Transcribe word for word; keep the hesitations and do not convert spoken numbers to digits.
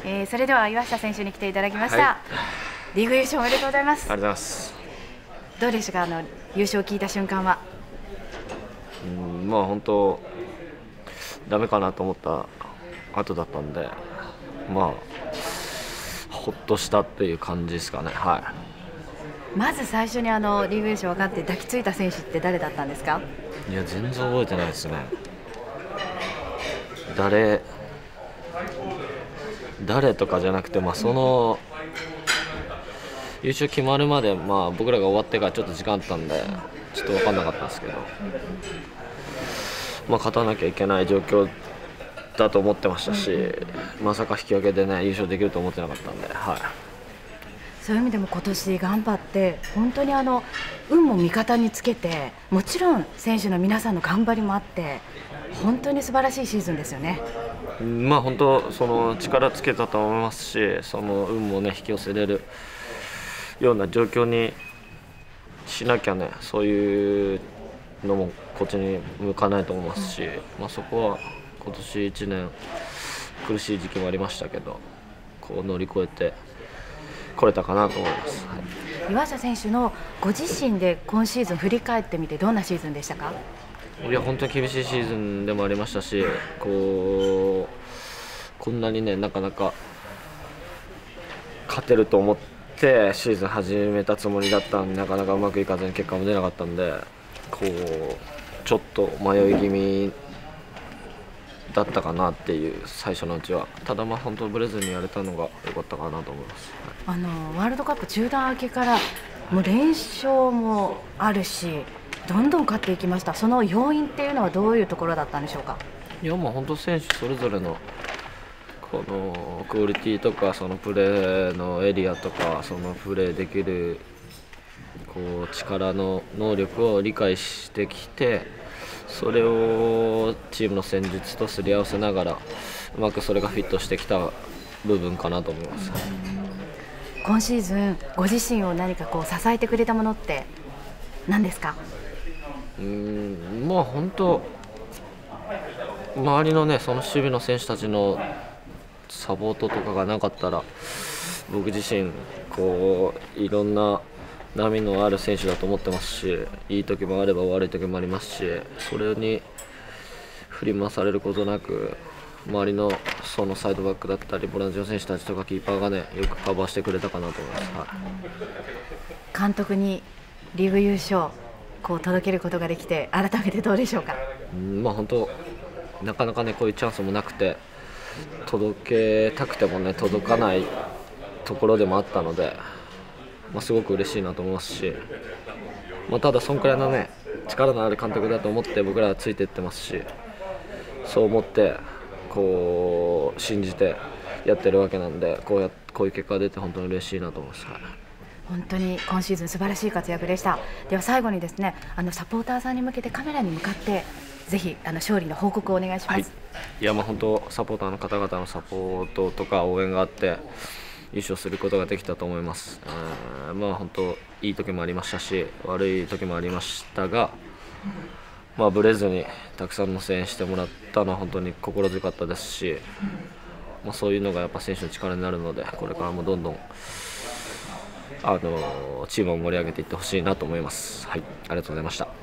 えー、それでは岩下選手に来ていただきました、 はい、 リーグ優勝おめでとうございます。 ありがとうございます。 どうでしたか、あの優勝を聞いた瞬間は。 うん、まあ本当ダメかなと思った後だったんで、まあほっとしたっていう感じですかね。はい。 まず最初にあのリーグ優勝分かって抱きついた選手って誰だったんですか？ いや全然覚えてないですね。誰誰とかじゃなくて、まあ、その優勝決まるまで、まあ、僕らが終わってからちょっと時間あったんでちょっと分かんなかったんですけど、まあ、勝たなきゃいけない状況だと思ってましたし、まさか引き分けで、ね、優勝できると思ってなかったんで、はい、 そういう意味でも今年頑張って本当にあの運も味方につけて、もちろん選手の皆さんの頑張りもあって本当に素晴らしいシーズンですよね。 まあ本当その力つけたと思いますし、その運も、ね、引き寄せれるような状況にしなきゃね、そういうのもこっちに向かないと思いますし、まあ、そこは今年いちねん苦しい時期もありましたけど、こう乗り越えてこれたかなと思います。はい、 岩下選手のご自身で今シーズン振り返ってみてどんなシーズンでしたか？ いや本当に厳しいシーズンでもありましたし、こうこんなにねなかなか勝てると思ってシーズン始めたつもりだったんで、なかなかうまくいかずに結果も出なかったんで、こうちょっと迷い気味だったかなっていう最初のうちは。ただまあ本当ブレずにやれたのが良かったかなと思います。 あのワールドカップ中断明けからもう連勝もあるし、どんどん勝っていきました。その要因っていうのはどういうところだったんでしょうか？ いやもう本当選手それぞれのこのクオリティとか、そのプレーのエリアとか、そのプレーできるこう力の能力を理解してきて、それをチームの戦術とすり合わせながらうまくそれがフィットしてきた部分かなと思います。 今シーズンご自身を何かこう支えてくれたものって何ですか？ うーんまあ本当周りのね、その守備の選手たちのサポートとかがなかったら、僕自身こういろんな波のある選手だと思ってますし、いい時もあれば悪い時もありますし、それに振り回されることなく、周りのそのサイドバックだったりボランチの選手たちとかキーパーがねよくカバーしてくれたかなと思います。はい、 監督にリーグ優勝こう届けることができて改めてどうでしょうか？ うんまあ本当なかなかねこういうチャンスもなくて、届けたくてもね届かないところでもあったので、まあ、すごく嬉しいなと思いますし、まあ、ただそんくらいのね力のある監督だと思って僕らはついていってますし、そう思ってこう信じてやってるわけなんで、こうやこういう結果が出て本当に嬉しいなと思います。はい、 本当に今シーズン素晴らしい活躍でした。では最後にですね、あのサポーターさんに向けてカメラに向かってぜひあの勝利の報告をお願いします。はい、 いやまあ本当サポーターの方々のサポートとか応援があって優勝することができたと思います。あまあ本当いい時もありましたし悪い時もありましたが、まあ、ブレずにたくさんの声援してもらったのは本当に心強かったですし、まあ、そういうのがやっぱ選手の力になるので、これからもどんどんあのチームを盛り上げていってほしいなと思います。はい、ありがとうございました。